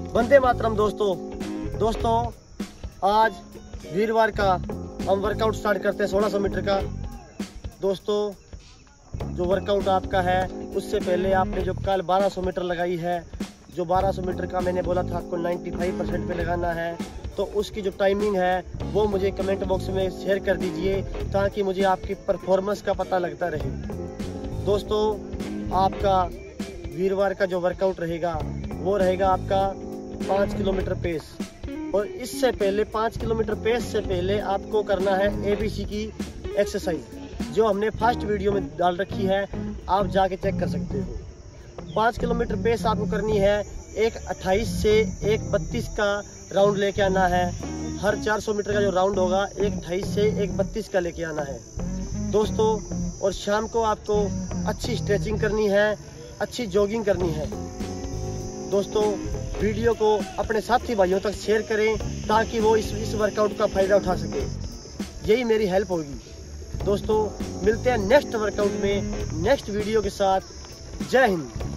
वंदे मातरम दोस्तों आज वीरवार का हम वर्कआउट स्टार्ट करते हैं 1600 मीटर का। दोस्तों जो वर्कआउट आपका है उससे पहले आपने जो कल 1200 मीटर लगाई है, जो 1200 मीटर का मैंने बोला था आपको 95% पे लगाना है, तो उसकी जो टाइमिंग है वो मुझे कमेंट बॉक्स में शेयर कर दीजिए ताकि मुझे आपकी परफॉर्मेंस का पता लगता रहे। दोस्तों आपका वीरवार का जो वर्कआउट रहेगा वो रहेगा आपका 5 किलोमीटर पेस, और इससे पहले 5 किलोमीटर पेस से पहले आपको करना है ABC की एक्सरसाइज जो हमने फर्स्ट वीडियो में डाल रखी है, आप जाके चेक कर सकते हो। 5 किलोमीटर पेस आपको करनी है, एक 28 से एक 32 का राउंड लेके आना है। हर 400 मीटर का जो राउंड होगा एक 28 से एक 32 का लेके आना है दोस्तों। और शाम को आपको अच्छी स्ट्रेचिंग करनी है, अच्छी जॉगिंग करनी है। दोस्तों वीडियो को अपने साथी भाइयों तक शेयर करें ताकि वो इस वर्कआउट का फ़ायदा उठा सके, यही मेरी हेल्प होगी। दोस्तों मिलते हैं नेक्स्ट वर्कआउट में नेक्स्ट वीडियो के साथ। जय हिंद।